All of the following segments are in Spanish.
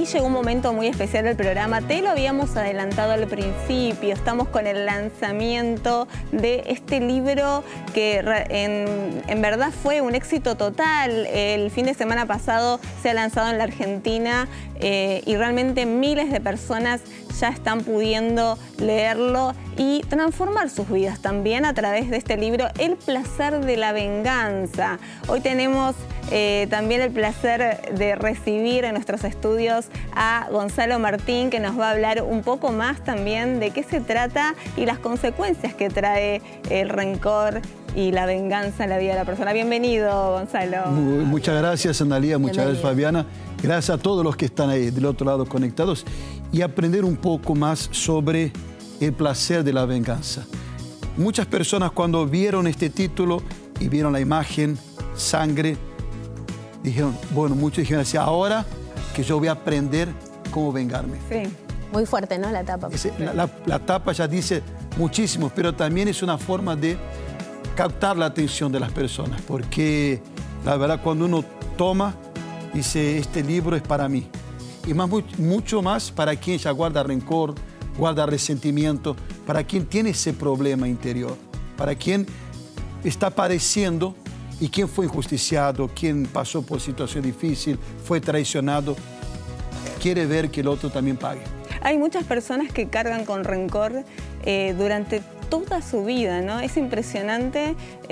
llegó un momento muy especial del programa. Te lo habíamos adelantado al principio. Estamos con el lanzamiento de este libro que en verdad fue un éxito total. El fin de semana pasado se ha lanzado en la Argentina y realmente miles de personas ya están pudiendo leerlo y transformar sus vidas también a través de este libro, El placer de la venganza. Hoy tenemos también el placer de recibir en nuestros estudios a Gonzalo Martín, que nos va a hablar un poco más también de qué se trata y las consecuencias que trae el rencor y la venganza en la vida de la persona. Bienvenido, Gonzalo. Muchas gracias, Analía. Muchas gracias, Fabiana. Gracias a todos los que están ahí del otro lado conectados y aprender un poco más sobre el placer de la venganza. Muchas personas cuando vieron este título y vieron la imagen, sangre, dijeron, bueno, muchos dijeron así, ahora que yo voy a aprender cómo vengarme. Sí. Muy fuerte, ¿no? La tapa. La tapa ya dice muchísimo, pero también es una forma de captar la atención de las personas, porque la verdad cuando uno toma, dice, este libro es para mí. Y mucho más para quien ya guarda rencor, guarda resentimiento, para quien tiene ese problema interior, para quien está padeciendo y quien fue injusticiado, quien pasó por situación difícil, fue traicionado, quiere ver que el otro también pague. Hay muchas personas que cargan con rencor durante toda su vida, ¿no? Es impresionante.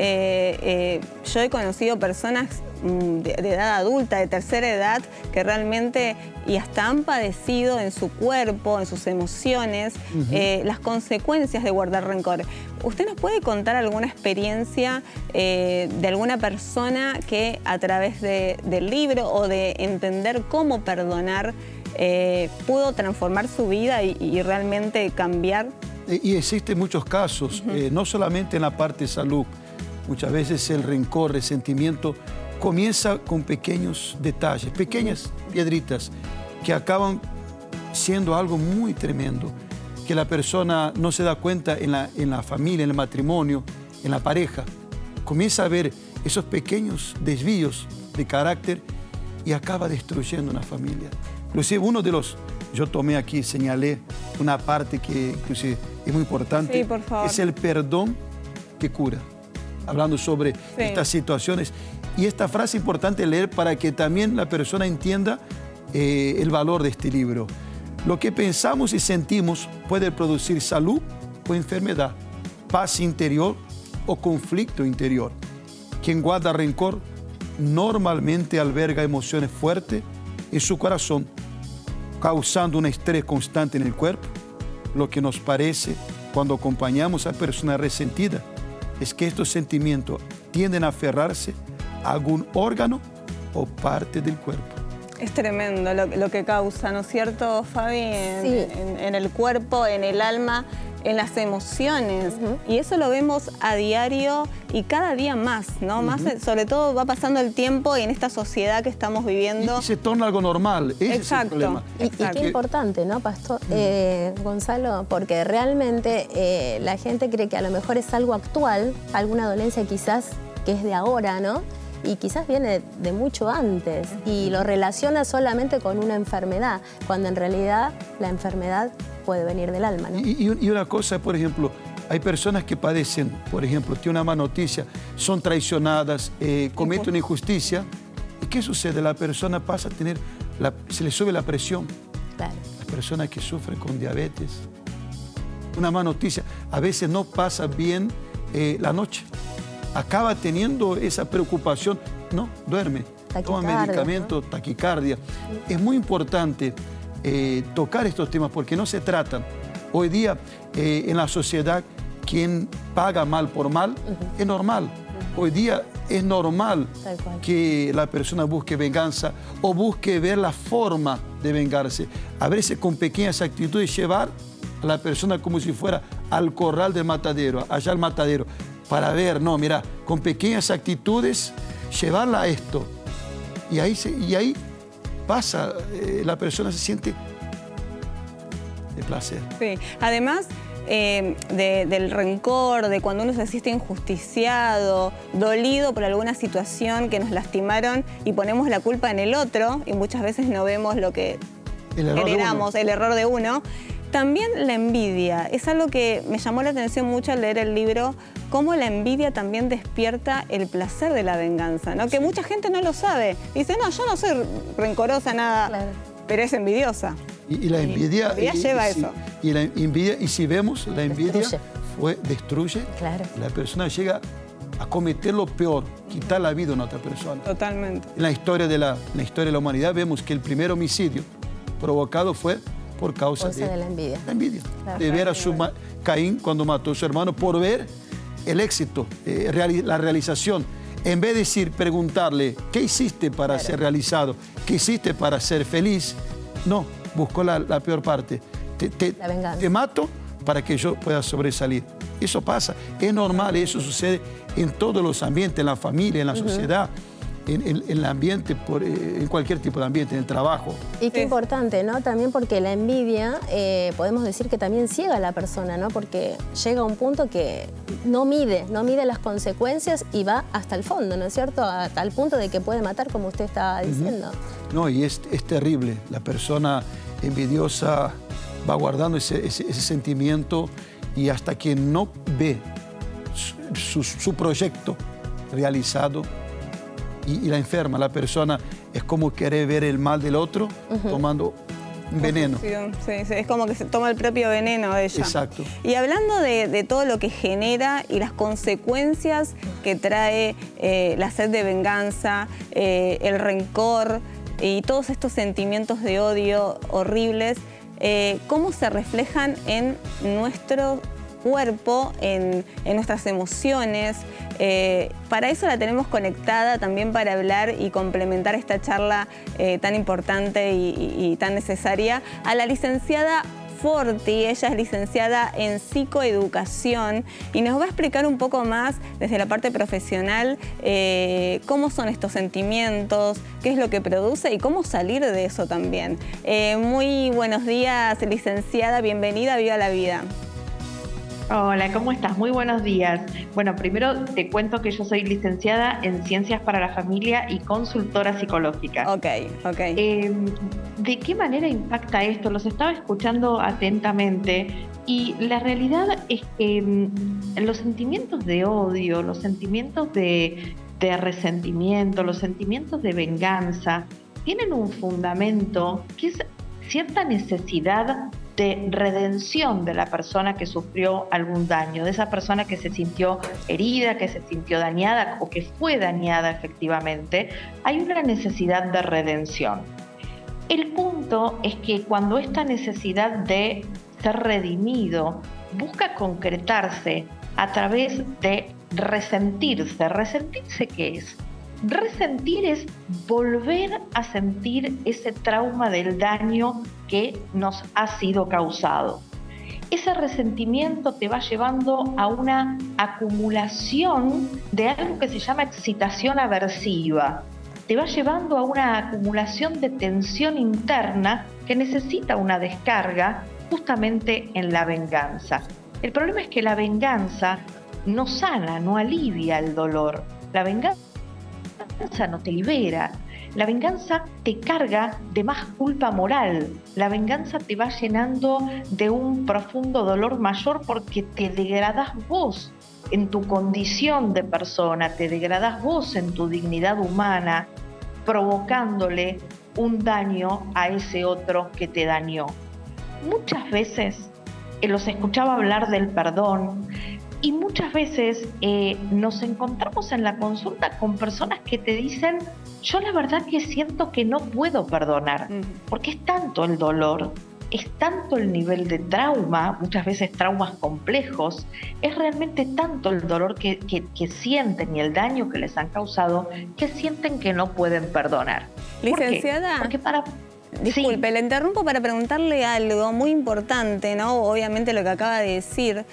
Yo he conocido personas de edad adulta, de tercera edad, que realmente y hasta han padecido en su cuerpo, en sus emociones, las consecuencias de guardar rencor. ¿Usted nos puede contar alguna experiencia de alguna persona que a través del libro o de entender cómo perdonar pudo transformar su vida y realmente cambiar? Y existen muchos casos, no solamente en la parte de salud. Muchas veces el rencor, resentimiento, comienza con pequeños detalles, pequeñas piedritas que acaban siendo algo muy tremendo, que la persona no se da cuenta en la familia, en el matrimonio, en la pareja. Comienza a ver esos pequeños desvíos de carácter y acaba destruyendo una familia. Inclusive uno de los... Yo tomé aquí, señalé una parte que inclusive es muy importante. Sí, por favor. Es el perdón que cura. Hablando sobre estas situaciones. Y esta frase es importante leer para que también la persona entienda el valor de este libro. Lo que pensamos y sentimos puede producir salud o enfermedad, paz interior o conflicto interior. Quien guarda rencor normalmente alberga emociones fuertes en su corazón, causando un estrés constante en el cuerpo. Lo que nos parece cuando acompañamos a personas resentidas es que estos sentimientos tienden a aferrarse a algún órgano o parte del cuerpo. Es tremendo lo que causa, ¿no es cierto, Fabi? En el cuerpo, en el alma, en las emociones. Y eso lo vemos a diario y cada día más, ¿no? Más, sobre todo va pasando el tiempo y en esta sociedad que estamos viviendo. Y se torna algo normal. Ese es el problema. Y qué importante, ¿no, Pastor? Gonzalo, porque realmente la gente cree que a lo mejor es algo actual, alguna dolencia quizás que es de ahora, ¿no? Y quizás viene de mucho antes y lo relaciona solamente con una enfermedad, cuando en realidad la enfermedad puede venir del alma, ¿no? Y una cosa, por ejemplo, hay personas que padecen, por ejemplo, tiene una mala noticia, son traicionadas, cometen una injusticia. ¿Y qué sucede? La persona pasa a tener, se le sube la presión. Claro. Las personas que sufren con diabetes, una mala noticia, a veces no pasa bien la noche. Acaba teniendo esa preocupación, no, duerme, toma medicamentos, ¿no? Taquicardia. Es muy importante tocar estos temas porque no se tratan. Hoy día en la sociedad quien paga mal por mal es normal. Hoy día es normal que la persona busque venganza o busque ver la forma de vengarse. A veces con pequeñas actitudes llevar a la persona como si fuera al corral del matadero, allá al matadero. Para ver, no, mira, con pequeñas actitudes, llevarla a esto. Y ahí pasa, la persona se siente de placer. Sí, además del rencor, de cuando uno se siente injusticiado, dolido por alguna situación que nos lastimaron y ponemos la culpa en el otro y muchas veces no vemos lo que heredamos, el error de uno. También la envidia, es algo que me llamó la atención mucho al leer el libro, cómo la envidia también despierta el placer de la venganza, ¿no? Que mucha gente no lo sabe. Dice, no, yo no soy rencorosa, nada, claro, pero es envidiosa. Y la envidia... lleva eso. Y la envidia, y si vemos, la envidia destruye. Claro. La persona llega a cometer lo peor, quitar la vida a una otra persona. Totalmente. En la historia de la humanidad vemos que el primer homicidio provocado fue por causa de la envidia. La envidia. Claro, de ver a Caín cuando mató a su hermano por ver el éxito, la realización. En vez de decir, preguntarle, ¿qué hiciste para ser realizado? ¿Qué hiciste para ser feliz? No, buscó la peor parte. Te mato para que yo pueda sobresalir. Eso pasa, es normal, eso sucede en todos los ambientes, en la familia, en la sociedad. En el ambiente, en cualquier tipo de ambiente, en el trabajo. Y qué importante, ¿no? También porque la envidia, podemos decir que también ciega a la persona, ¿no? Porque llega a un punto que no mide las consecuencias y va hasta el fondo, ¿no es cierto? Hasta el punto de que puede matar, como usted estaba diciendo. No, y es terrible. La persona envidiosa va guardando ese sentimiento y hasta que no ve su proyecto realizado, y la enferma, la persona es como querer ver el mal del otro tomando un veneno. Sí, es como que se toma el propio veneno de ella. Exacto. Y hablando de todo lo que genera y las consecuencias que trae la sed de venganza, el rencor y todos estos sentimientos de odio horribles, ¿cómo se reflejan en nuestro cuerpo, en nuestras emociones? Para eso la tenemos conectada también para hablar y complementar esta charla tan importante y tan necesaria a la licenciada Forti. Ella es licenciada en psicoeducación y nos va a explicar un poco más desde la parte profesional cómo son estos sentimientos, qué es lo que produce y cómo salir de eso también. Muy buenos días, licenciada, bienvenida a Viva la Vida. Hola, ¿cómo estás? Muy buenos días. Bueno, primero te cuento que yo soy licenciada en Ciencias para la Familia y consultora psicológica. Ok. ¿De qué manera impacta esto? Los estaba escuchando atentamente y la realidad es que los sentimientos de odio, los sentimientos de resentimiento, los sentimientos de venganza tienen un fundamento que es cierta necesidad de redención de la persona que sufrió algún daño, de esa persona que se sintió herida, que se sintió dañada o que fue dañada efectivamente. Hay una necesidad de redención. El punto es que cuando esta necesidad de ser redimido busca concretarse a través de resentirse. ¿Resentirse qué es? Resentir es volver a sentir ese trauma del daño que nos ha sido causado. Ese resentimiento te va llevando a una acumulación de algo que se llama excitación aversiva. Te va llevando a una acumulación de tensión interna que necesita una descarga justamente en la venganza. El problema es que la venganza no sana, no alivia el dolor. La venganza no te libera, la venganza te carga de más culpa moral, la venganza te va llenando de un profundo dolor mayor porque te degradás vos en tu condición de persona, te degradás vos en tu dignidad humana, provocándole un daño a ese otro que te dañó. Muchas veces los escuchaba hablar del perdón, y muchas veces nos encontramos en la consulta con personas que te dicen, yo la verdad que siento que no puedo perdonar, porque es tanto el dolor, es tanto el nivel de trauma, muchas veces traumas complejos, es realmente tanto el dolor que sienten y el daño que les han causado, que sienten que no pueden perdonar. Licenciada, ¿por qué? Porque disculpe, le interrumpo para preguntarle algo muy importante, ¿no? Obviamente lo que acaba de decir,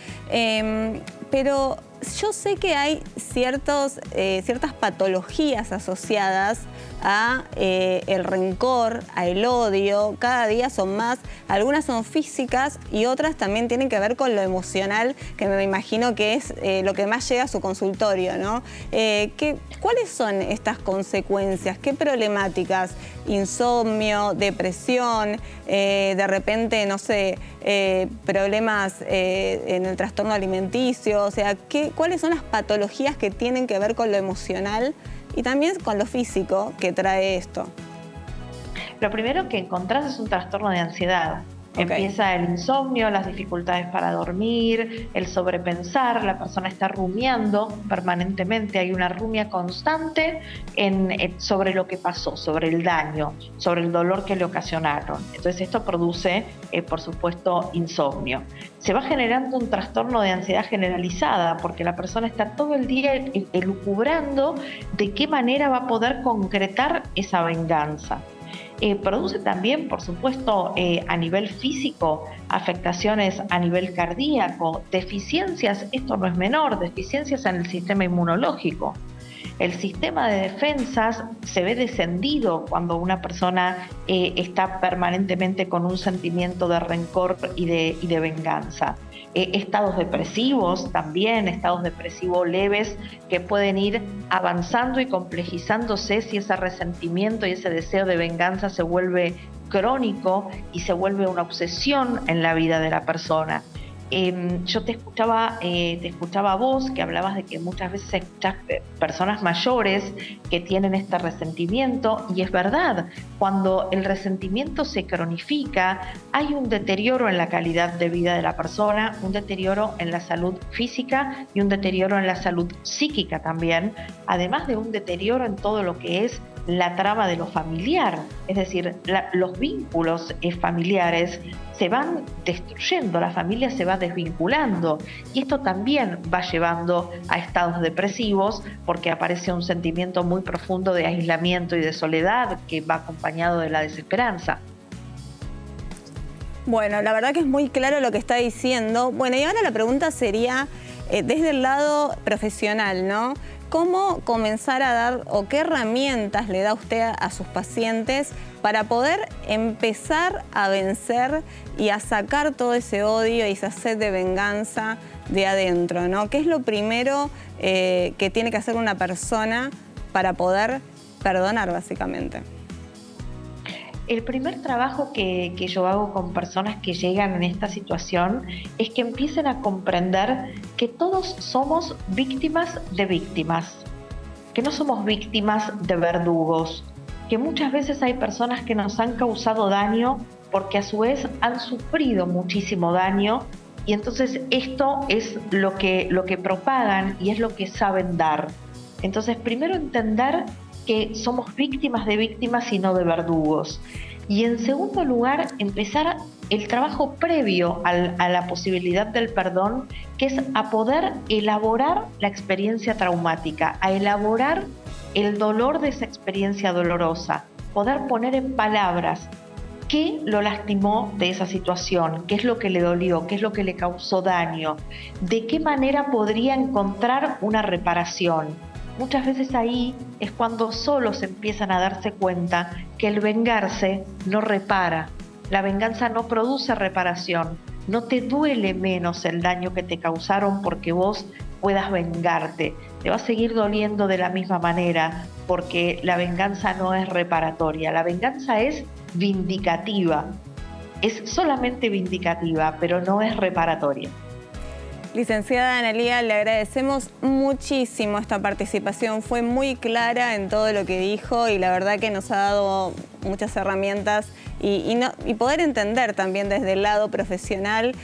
pero yo sé que hay ciertas patologías asociadas a el rencor, al odio. Cada día son más, algunas son físicas y otras también tienen que ver con lo emocional, que me imagino que es lo que más llega a su consultorio, ¿no? ¿Cuáles son estas consecuencias? ¿Qué problemáticas? Insomnio, depresión, de repente, no sé, problemas en el trastorno alimenticio, o sea, ¿cuáles son las patologías que tienen que ver con lo emocional y también con lo físico que trae esto? Lo primero que encontrás es un trastorno de ansiedad. Okay. Empieza el insomnio, las dificultades para dormir, el sobrepensar, la persona está rumiando permanentemente, hay una rumia constante sobre lo que pasó, sobre el daño, sobre el dolor que le ocasionaron. Entonces esto produce, por supuesto, insomnio. Se va generando un trastorno de ansiedad generalizada porque la persona está todo el día elucubrando de qué manera va a poder concretar esa venganza. Produce también, por supuesto, a nivel físico, afectaciones a nivel cardíaco, deficiencias, esto no es menor, deficiencias en el sistema inmunológico. El sistema de defensas se ve descendido cuando una persona está permanentemente con un sentimiento de rencor y de venganza. Estados depresivos también, estados depresivos leves que pueden ir avanzando y complejizándose si ese resentimiento y ese deseo de venganza se vuelve crónico y se vuelve una obsesión en la vida de la persona. Yo te escuchaba a vos que hablabas de que muchas veces escuchás personas mayores que tienen este resentimiento y es verdad, cuando el resentimiento se cronifica hay un deterioro en la calidad de vida de la persona, un deterioro en la salud física y un deterioro en la salud psíquica también, además de un deterioro en todo lo que es la trama de lo familiar, es decir, los vínculos familiares se van destruyendo, la familia se va desvinculando y esto también va llevando a estados depresivos porque aparece un sentimiento muy profundo de aislamiento y de soledad que va acompañado de la desesperanza. Bueno, la verdad que es muy claro lo que está diciendo. Bueno, y ahora la pregunta sería, desde el lado profesional, ¿no? ¿Cómo comenzar a dar o qué herramientas le da usted a sus pacientes para poder empezar a vencer y a sacar todo ese odio y esa sed de venganza de adentro, ¿no? ¿Qué es lo primero que tiene que hacer una persona para poder perdonar, básicamente? El primer trabajo que yo hago con personas que llegan en esta situación es que empiecen a comprender que todos somos víctimas de víctimas, que no somos víctimas de verdugos, que muchas veces hay personas que nos han causado daño porque a su vez han sufrido muchísimo daño y entonces esto es lo que propagan y es lo que saben dar. Entonces primero entender que somos víctimas de víctimas y no de verdugos. Y en segundo lugar, empezar el trabajo previo a la posibilidad del perdón, que es a poder elaborar la experiencia traumática, a elaborar el dolor de esa experiencia dolorosa, poder poner en palabras qué lo lastimó de esa situación, qué es lo que le dolió, qué es lo que le causó daño, de qué manera podría encontrar una reparación. Muchas veces ahí es cuando solos empiezan a darse cuenta que el vengarse no repara, la venganza no produce reparación, no te duele menos el daño que te causaron porque vos puedas vengarte, te va a seguir doliendo de la misma manera porque la venganza no es reparatoria, la venganza es vindicativa, es solamente vindicativa, pero no es reparatoria. Licenciada Analía, le agradecemos muchísimo esta participación. Fue muy clara en todo lo que dijo y la verdad que nos ha dado muchas herramientas y poder entender también desde el lado profesional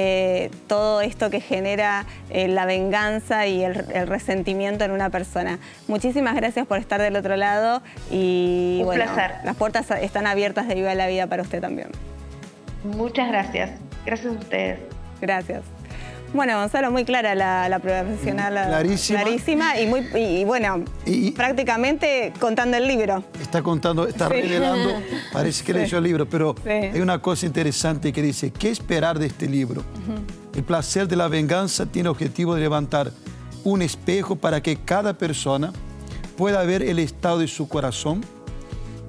todo esto que genera la venganza y el resentimiento en una persona. Muchísimas gracias por estar del otro lado y Un bueno, placer. Las puertas están abiertas de Viva la Vida para usted también. Muchas gracias. Gracias a ustedes. Gracias. Bueno, Gonzalo, muy clara la profesional. Clarísima. Y bueno, prácticamente contando el libro. Está contando, está revelando, parece que leyó el libro, pero hay una cosa interesante que dice, ¿qué esperar de este libro? El placer de la venganza tiene el objetivo de levantar un espejo para que cada persona pueda ver el estado de su corazón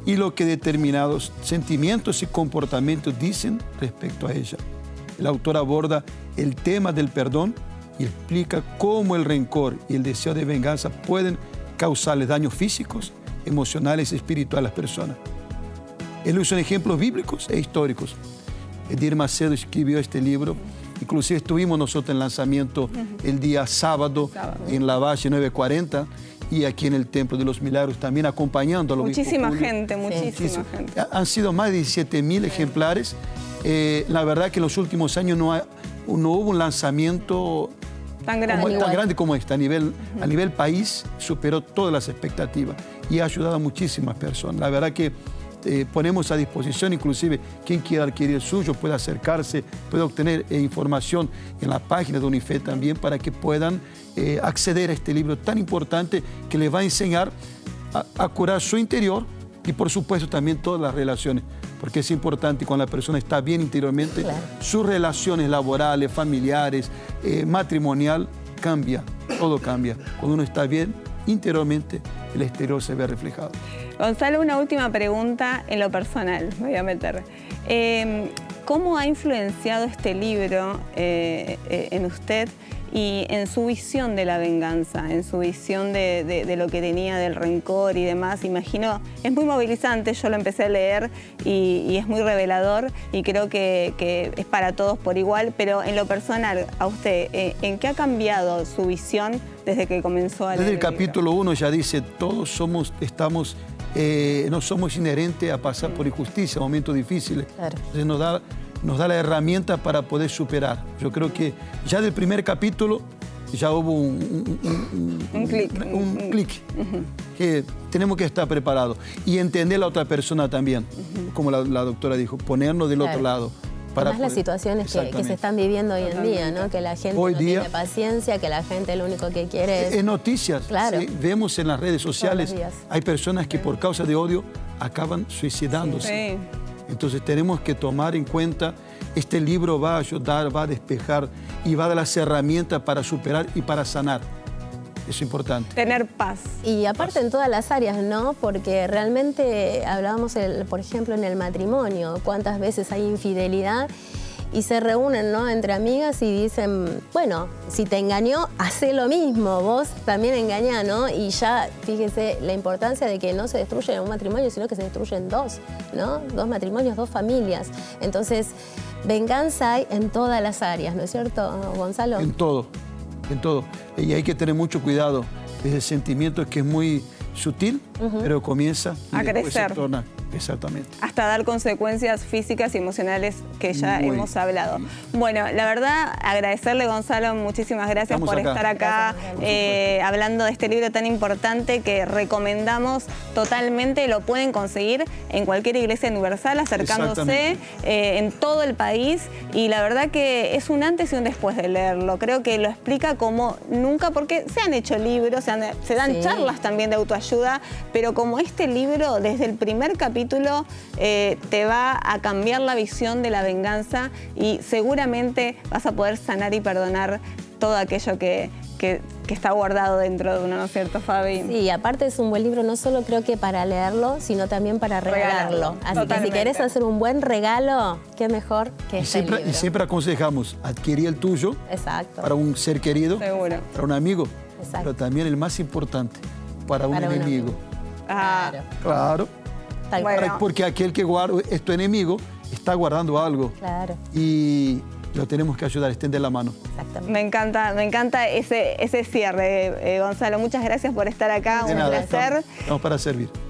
y lo que determinados sentimientos y comportamientos dicen respecto a ella. El autor aborda el tema del perdón y explica cómo el rencor y el deseo de venganza pueden causarles daños físicos, emocionales y espirituales a las personas. Él usa ejemplos bíblicos e históricos. Edir Macedo escribió este libro. Inclusive estuvimos nosotros en el lanzamiento el día sábado en la Valle 940 y aquí en el Templo de los Milagros también acompañando a los muchísima gente. Han sido más de 17.000 ejemplares. La verdad que en los últimos años no hubo un lanzamiento tan grande como este. A nivel país superó todas las expectativas y ha ayudado a muchísimas personas. La verdad que ponemos a disposición, inclusive quien quiera adquirir el suyo puede acercarse, puede obtener información en la página de UNIFE también para que puedan acceder a este libro tan importante que les va a enseñar a curar su interior y por supuesto también todas las relaciones, porque es importante cuando la persona está bien interiormente, sus relaciones laborales, familiares, matrimonial, cambia, todo cambia. Cuando uno está bien interiormente, el exterior se ve reflejado. Gonzalo, una última pregunta en lo personal, me voy a meter. ¿Cómo ha influenciado este libro en usted y en su visión de la venganza, en su visión de lo que tenía del rencor y demás? Imagino, es muy movilizante, yo lo empecé a leer y es muy revelador y creo que es para todos por igual, pero en lo personal, a usted, ¿en qué ha cambiado su visión desde que comenzó a leer? Desde el capítulo 1 ya dice, todos no somos inherentes a pasar por injusticia, momentos difíciles. Claro. Entonces nos da la herramienta para poder superar. Yo creo que ya del primer capítulo ya hubo un clic, que tenemos que estar preparados y entender a la otra persona también, como la doctora dijo, ponernos del otro lado. Para las situaciones que se están viviendo hoy en día, ¿no? Que la gente no tiene paciencia, que la gente lo único que quiere es... En noticias, vemos en las redes sociales, hay personas que por causa de odio acaban suicidándose. Entonces tenemos que tomar en cuenta, este libro va a ayudar, va a despejar y va a dar las herramientas para superar y para sanar. Es importante. Tener paz. Y aparte en todas las áreas, ¿no? Porque realmente hablábamos, por ejemplo, en el matrimonio, cuántas veces hay infidelidad y se reúnen, ¿no? Entre amigas y dicen, bueno, si te engañó, hacé lo mismo, vos también engañá, ¿no? Y ya, fíjese, la importancia de que no se destruya un matrimonio, sino que se destruyen dos, ¿no? Dos matrimonios, dos familias. Entonces, venganza hay en todas las áreas, ¿no es cierto, Gonzalo? En todo. En todo. Y hay que tener mucho cuidado. Ese sentimiento que es muy sutil, pero comienza a crecer. Se torna, exactamente. Hasta dar consecuencias físicas y emocionales que ya hemos hablado. Bueno, la verdad, agradecerle, Gonzalo, muchísimas gracias por estar acá hablando de este libro tan importante que recomendamos totalmente. Lo pueden conseguir en cualquier iglesia universal, acercándose en todo el país. Y la verdad que es un antes y un después de leerlo. Creo que lo explica como nunca, porque se han hecho libros, se dan charlas también de autoayuda, pero como este libro, desde el primer capítulo, te va a cambiar la visión de la venganza y seguramente vas a poder sanar y perdonar todo aquello que está guardado dentro de uno, ¿no es cierto, Fabi? Sí, aparte es un buen libro, no solo creo que para leerlo, sino también para regalarlo. Así que si querés hacer un buen regalo, qué mejor que este libro. Y siempre aconsejamos adquirir el tuyo para un ser querido, para un amigo, pero también el más importante, para un enemigo. Claro. Porque aquel que guarda es tu enemigo, está guardando algo. Claro. Y lo tenemos que ayudar, extender la mano. Exactamente. Me encanta ese cierre, Gonzalo. Muchas gracias por estar acá, un placer. Estamos para servir.